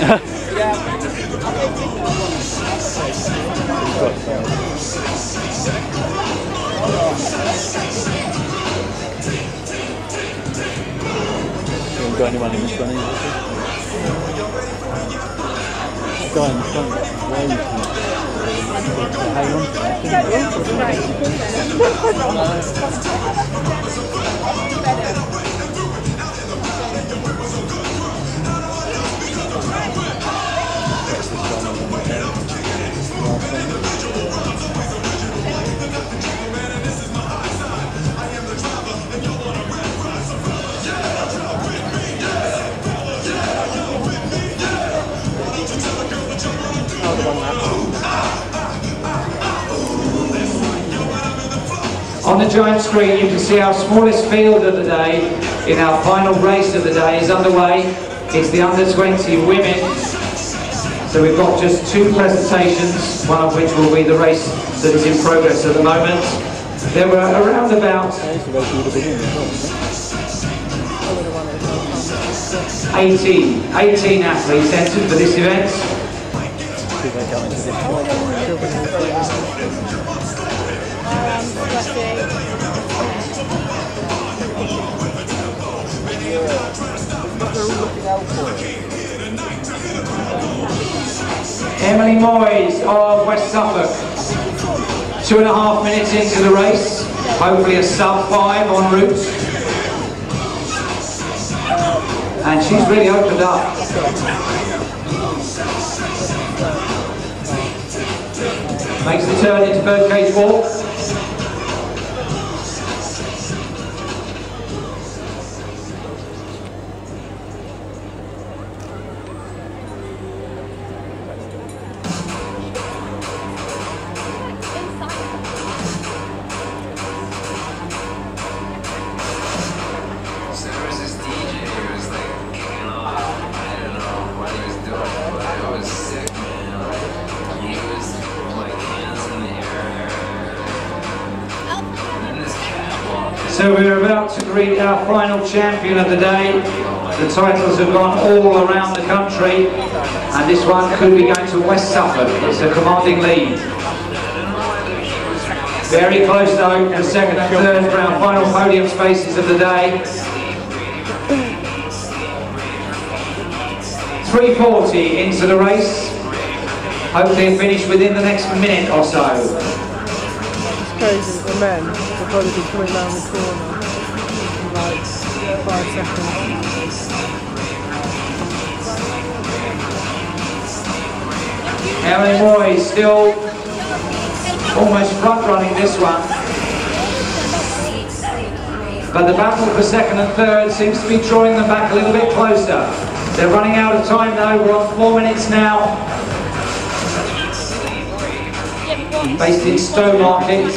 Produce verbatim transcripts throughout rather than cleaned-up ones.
Haven't got anyone in this one either. Guy in the front, waving. Hang on to On the giant screen you can see our smallest field of the day in our final race of the day is underway. It's the under twenty women. So we've got just two presentations, one of which will be the race that is in progress at the moment. There were around about eighteen, eighteen athletes entered for this event. Emily Moyes of West Suffolk, two and a half minutes into the race, hopefully a sub five en route, and she's really opened up. Makes the turn into Birdcage Walk. So we're about to greet our final champion of the day. The titles have gone all around the country, and this one could be going to West Suffolk. It's a commanding lead. Very close though, for second and third for our final podium spaces of the day. three forty into the race. Hopefully a finish within the next minute or so. It's crazy, the men will probably be coming down the corner in like five seconds. Emily Moyes still almost front running this one. But the battle for second and third seems to be drawing them back a little bit closer. They're running out of time though, we're on four minutes now. Based in Stowmarket.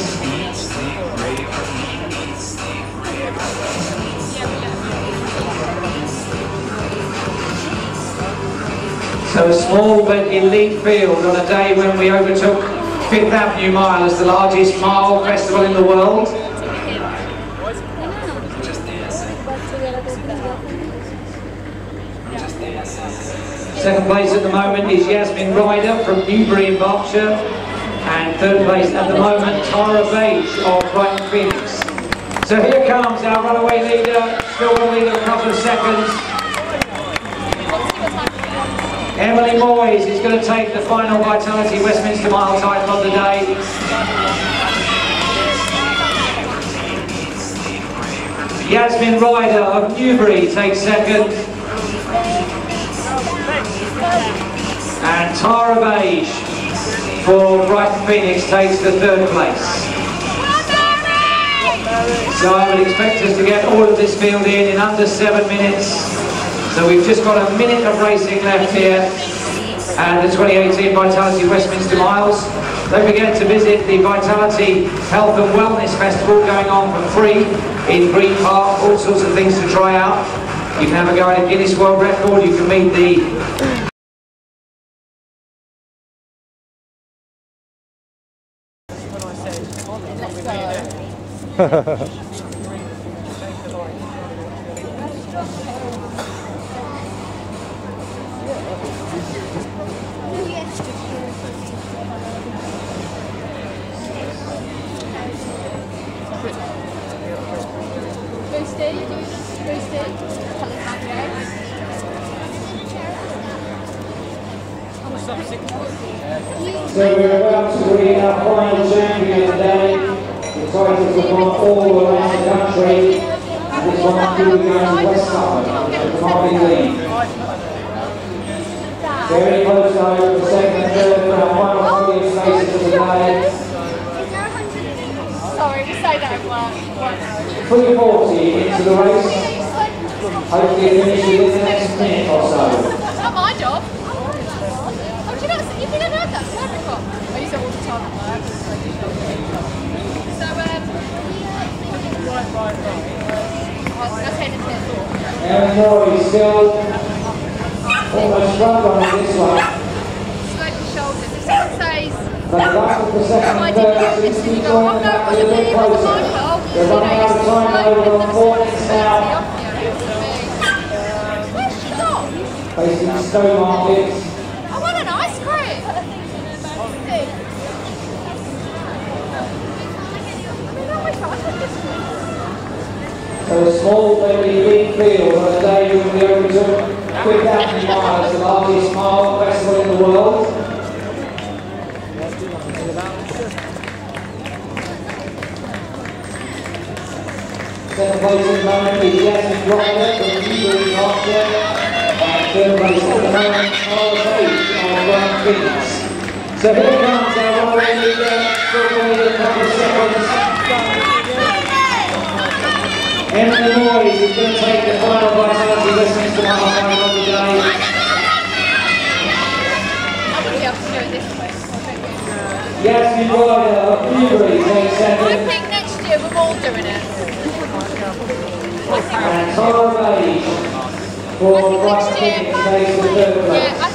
So a small but elite field on a day when we overtook Fifth Avenue Mile as the largest mile festival in the world. Second place at the moment is Yasmin Ryder from Newbury in Berkshire. And third place at the moment, Tara Beige of Brighton Phoenix. So here comes our runaway leader, still going to lead a couple of seconds. Emily Moyes is going to take the final Vitality Westminster Mile title of the day. Yasmin Ryder of Newbury takes second. And Tara Beige for Brighton Phoenix takes the third place. So I would expect us to get all of this field in in under seven minutes. So we've just got a minute of racing left here at the twenty eighteen Vitality Westminster Miles. Don't forget to visit the Vitality Health and Wellness Festival going on for free in Green Park. All sorts of things to try out. You can have a go at a Guinness World Record. You can meet the Boosted, boosted, colours magic. So we're about to read our final champion today. The titles have gone all around the country. This one will be going to Westminster, the Commodity League. Very close now for the second and third for our final podium spaces of the day. Sorry, just say that one. three forty into the race. Hopefully it finishes in the next minute or so. That's not my job. Oh, do you know, you've never heard that term before? I use it all the time at work. So, um... Right, right, right. That's ten and ten. Aaron Roy still almost front on this one. Slope your shoulders. If someone says... But the battle for second I and did third not seems listen, to be you go, going oh no, back I a didn't bit hear the closer. Michael. They're running out of time over on four minutes now. Where's she gone? Facing Stowmarket. I want an ice cream. So a small, very big field on a day when we overtook Quick Avenue Miles, the largest mile festival in the world. Second place at the moment is Jasmine Ryder from Newbury, Berkshire. And third place at the moment, Carl Page of Grand Kings. So here comes our runaway leader, still going a couple of seconds. Emily Moyes is going to take the final vitality Westminster mile final of the day. I wouldn't be able to do it this way. Jasmine Ryder of Newbury takes I second. think next year we're all doing it. And Carl Page for I think Grand next year, Kings takes the third place. yeah, I